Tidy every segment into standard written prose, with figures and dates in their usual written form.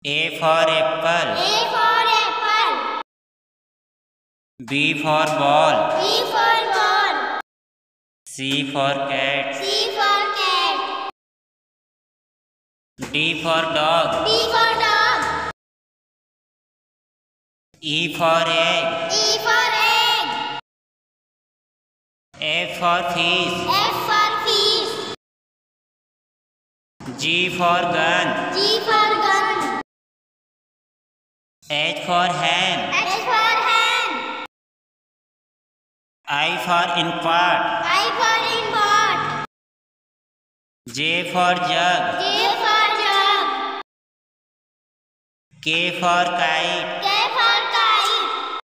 A for apple. A for apple. B for ball. B for ball. C for cat. C for cat. D for dog. D for dog. E for egg. E for egg. F for fish. F for fish. G for gun. G for gun. H for hen. H for hen. I for impart. I for import. J for jug. J for jug. K for kite. K for kite.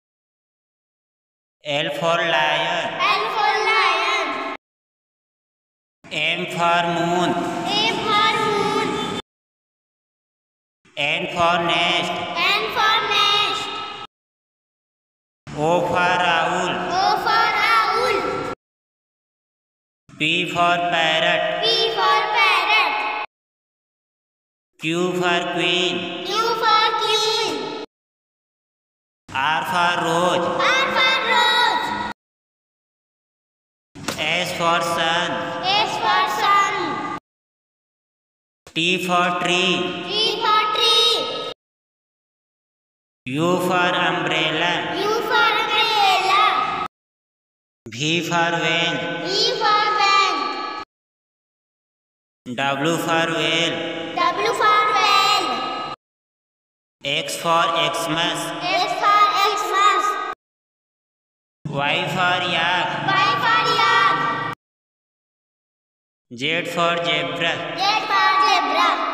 L for lion. L for lion. M for moon. M for moon. N for nest. N for nest. O for owl. O for owl. P for parrot. P for parrot. Q for queen. Q for queen. R for rose. R for rose. S for sun. S for sun. T for tree. T for tree. U for umbrella. U for umbrella. V for van. V for van. W for whale. W for whale. X for Xmas. X for Xmas. Y for yak. Y for yak. Z for zebra. Z for zebra.